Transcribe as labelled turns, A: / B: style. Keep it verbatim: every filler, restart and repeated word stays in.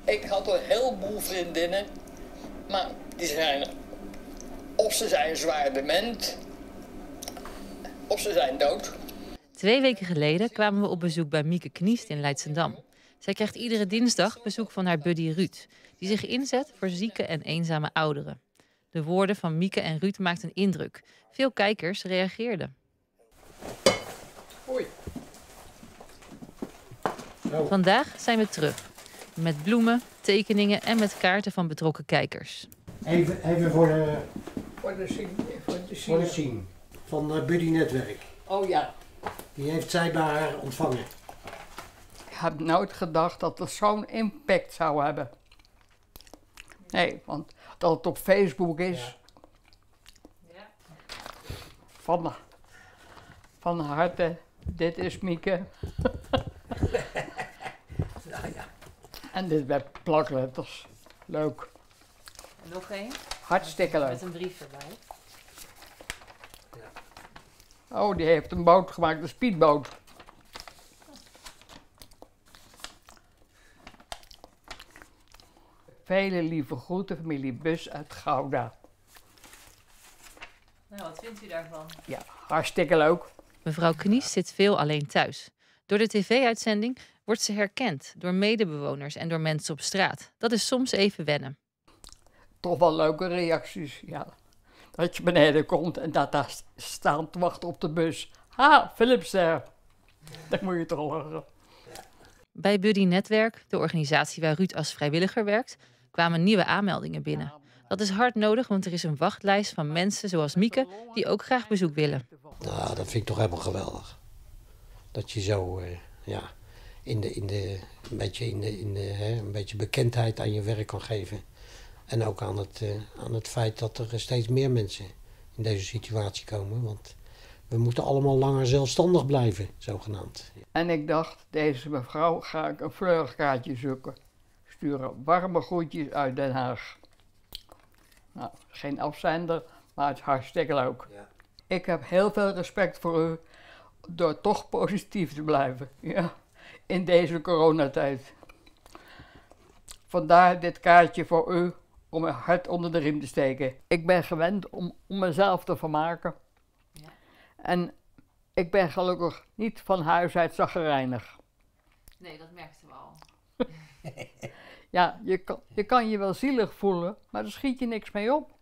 A: Ik had een heleboel vriendinnen, maar die zijn, of ze zijn zwaar dement, of ze zijn dood.
B: Twee weken geleden kwamen we op bezoek bij Mieke Kniest in Leidschendam. Zij krijgt iedere dinsdag bezoek van haar buddy Ruud, die zich inzet voor zieke en eenzame ouderen. De woorden van Mieke en Ruud maakten indruk. Veel kijkers reageerden.
C: Hoi.
B: Vandaag zijn we terug. Met bloemen, tekeningen en met kaarten van betrokken kijkers.
C: Even, even voor de,
D: Voor de scene. Voor de
C: voor de
D: scene.
C: scene van uh, Buddy Netwerk.
D: Oh ja.
C: Die heeft zij bij haar ontvangen.
D: Ik heb nooit gedacht dat het zo'n impact zou hebben. Nee, want dat het op Facebook is.
B: Ja.
D: Van, van harte, dit is Mieke.
C: Nou ja.
D: En dit werd plakletters. Leuk.
B: Nog één?
D: Hartstikke leuk.
B: Met een brief erbij.
D: Oh, die heeft een boot gemaakt, een speedboot. Vele lieve groeten, familie Bus uit Gouda.
B: Nou, wat vindt u daarvan?
D: Ja, hartstikke leuk.
B: Mevrouw Kniest zit veel alleen thuis. Door de tv-uitzending wordt ze herkend door medebewoners en door mensen op straat. Dat is soms even wennen.
D: Toch wel leuke reacties, ja. Dat je beneden komt en dat daar staan te wachten op de bus. Ha, Philipster. Dan moet je toch lachen.
B: Bij Buddy Netwerk, de organisatie waar Ruud als vrijwilliger werkt, kwamen nieuwe aanmeldingen binnen. Dat is hard nodig, want er is een wachtlijst van mensen zoals Mieke die ook graag bezoek willen.
C: Nou, dat vind ik toch helemaal geweldig. Dat je zo uh, ja, in de, in de, een, beetje in de, in de, hè, een beetje bekendheid aan je werk kan geven. En ook aan het, uh, aan het feit dat er steeds meer mensen in deze situatie komen. Want we moeten allemaal langer zelfstandig blijven, zogenaamd.
D: En ik dacht, deze mevrouw ga ik een vleugkaartje zoeken. Sturen warme groetjes uit Den Haag. Nou, geen afzender, maar het is hartstikke leuk.
C: Ja.
D: Ik heb heel veel respect voor u door toch positief te blijven. Ja, in deze coronatijd. Vandaar dit kaartje voor u om mijn hart onder de riem te steken. Ik ben gewend om, om mezelf te vermaken.
B: Ja.
D: En ik ben gelukkig niet van huis uit chagrijnig.
B: Nee, dat merkten we al.
D: Ja, je kan, je kan je wel zielig voelen, maar daar schiet je niks mee op.